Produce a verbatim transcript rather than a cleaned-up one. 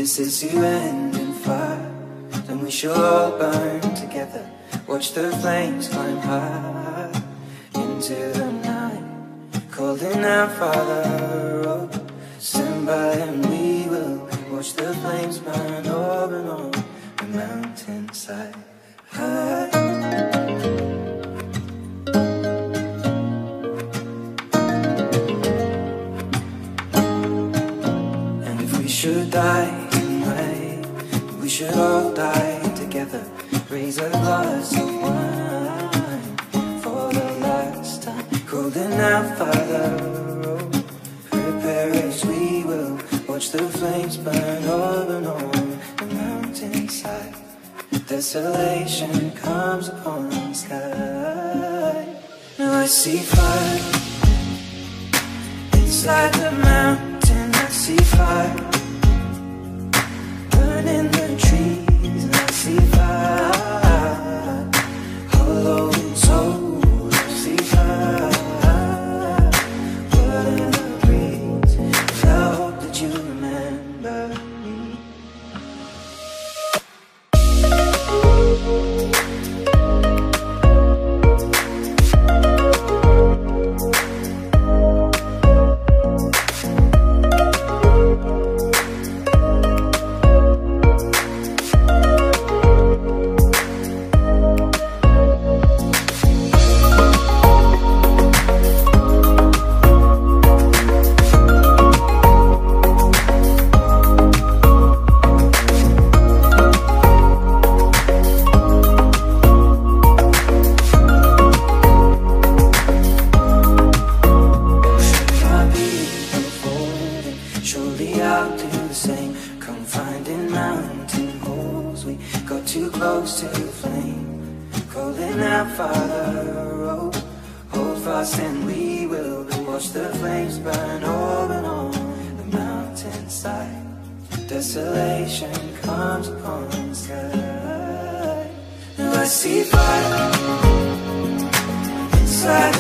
this is to end in fire, then we shall all burn together. Watch the flames climb high into the night, calling out, Father, oh, stand by and we will watch the flames burn over and on the mountainside. High. And if we should die anyway, we should all die together. Raise a glass of wine for the last time, calling out, Father, oh, prepare as we will watch the flames burn over and on the mountainside. Desolation comes upon the sky. Now I see fire inside the mountain. I see fire burning the trees, and I see fire hollow and soul. I see fire burning the breeze. I hope that you remember me. Surely I'll do the same. Come finding mountain holes, we got too close to the flame, calling out, Father, oh, hold fast and we will watch the flames burn over and on the mountainside. Desolation comes upon the sky. Now I see fire inside